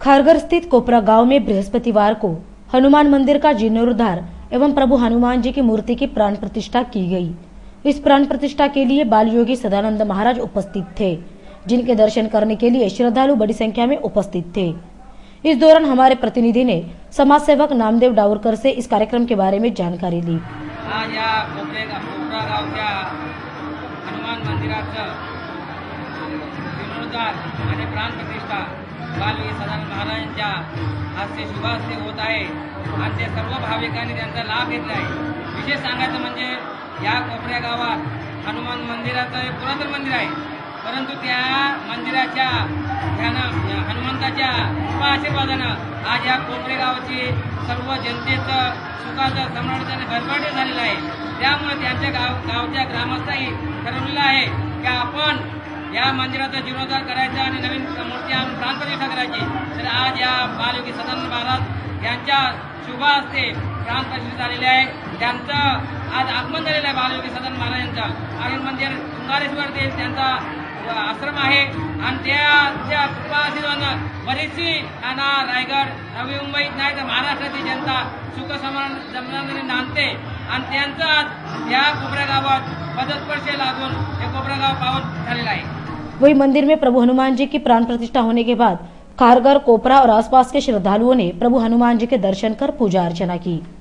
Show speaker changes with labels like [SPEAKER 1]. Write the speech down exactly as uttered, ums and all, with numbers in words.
[SPEAKER 1] खारघर स्थित कोपरा गांव में बृहस्पतिवार को हनुमान मंदिर का जीर्णोद्धार एवं प्रभु हनुमान जी की मूर्ति की प्राण प्रतिष्ठा की गई। इस प्राण प्रतिष्ठा के लिए बाल योगी सदानंद महाराज उपस्थित थे, जिनके दर्शन करने के लिए श्रद्धालु बड़ी संख्या में उपस्थित थे। इस दौरान हमारे प्रतिनिधि ने समाज सेवक नामदेव डावरकर से इस कार्यक्रम के बारे में जानकारी ली।
[SPEAKER 2] आज या कोपरा गावच्या हनुमान मंदिराचं जीर्णोद्धार आणि प्राण प्रतिष्ठा बालयोगी सदानंद महाराजांच्या हस्ते शुभास्ते होत आहे आणि ते सर्व भाविकांनी त्यांचा लाभ घेतला आहे। विशेष सांगायचं म्हणजे या कोपऱ्या गावात हनुमान मंदिराचं एक पुरातन मंदिर आहे, परंतु त्या मंदिराच्या ध्यान हनुमंताच्या कृपा आशीर्वादानं आज या कोपरे गावाची सर्व जनतेचं सुखाचं समाधानाने भरभराट झालेलं आहे। त्यामुळे त्यांच्या गाव गावच्या ग्रामस्थांनी ठरवलेलं आहे की आपण या मंदिराचा जीर्णोद्धार करायचा आणि नवीन मूर्ती आणून प्राण प्रतिष्ठा करायची। तर आज या बालयोगी सदानंद महाराज यांच्या शुभ हस्ते प्राण प्रतिष्ठा झालेली आहे। त्यांचं आज आगमन झालेलं आहे बालयोगी सदानंद महाराजांचं। आणि मंदिर तुंगारेश्वर ते त्यांचा आश्रम आहे आणि त्या कृपा आशीर्वादानं बरीचशी नाना रायगड नवी मुंबईत नाही तर महाराष्ट्राची जनता सुख समाधानाने नांदते आणि त्यांचं आज या कोपऱ्या गावात पदस्पर्श लागून हे कोपरा गाव पावन झालेलं आहे।
[SPEAKER 1] वही मंदिर में प्रभु हनुमान जी की प्राण प्रतिष्ठा होने के बाद खारघर, कोपरा और आसपास के श्रद्धालुओं ने प्रभु हनुमान जी के दर्शन कर पूजा अर्चना की।